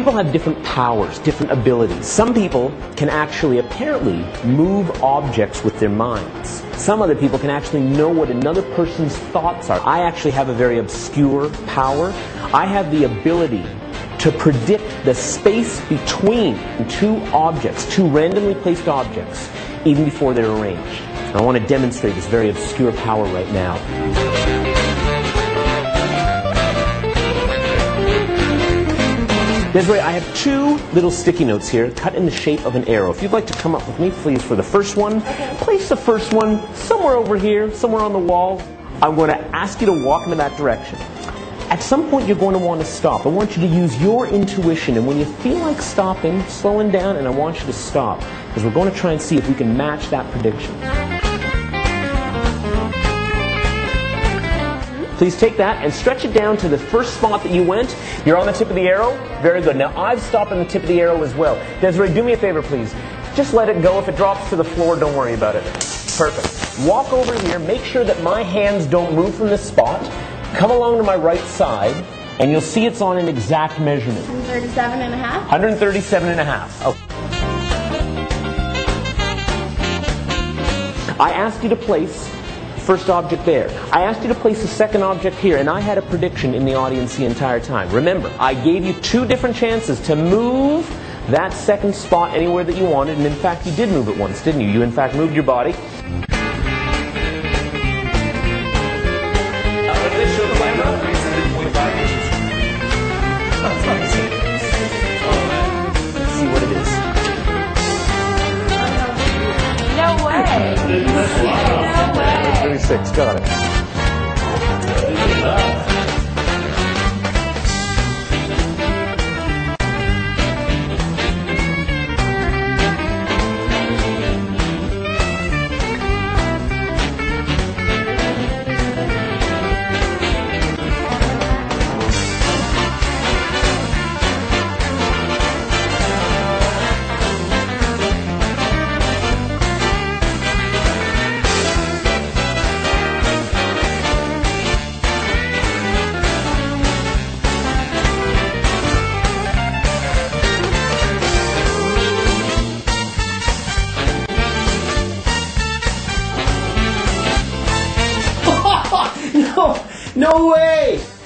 People have different powers, different abilities. Some people can actually, apparently, move objects with their minds. Some other people can actually know what another person's thoughts are. I actually have a very obscure power. I have the ability to predict the space between two objects, two randomly placed objects, even before they're arranged. And I want to demonstrate this very obscure power right now. Desiree, I have two little sticky notes here cut in the shape of an arrow. If you'd like to come up with me, please, for the first one. Okay. Place the first one somewhere over here, somewhere on the wall. I'm going to ask you to walk in that direction. At some point, you're going to want to stop. I want you to use your intuition, and when you feel like stopping, slowing down, and I want you to stop, because we're going to try and see if we can match that prediction. Please take that and stretch it down to the first spot that you went. You're on the tip of the arrow. Very good. Now, I've stopped on the tip of the arrow as well. Desiree, do me a favor, please. Just let it go. If it drops to the floor, don't worry about it. Perfect. Walk over here. Make sure that my hands don't move from this spot. Come along to my right side, and you'll see it's on an exact measurement. 137 and a half? 137 and a half. Okay. I asked you to place first object there. I asked you to place the second object here, and I had a prediction in the audience the entire time. Remember, I gave you two different chances to move that second spot anywhere that you wanted, and in fact, you did move it once, didn't you? You, in fact, moved your body. Let's see what it is. No way! No way! 36, got it. No way!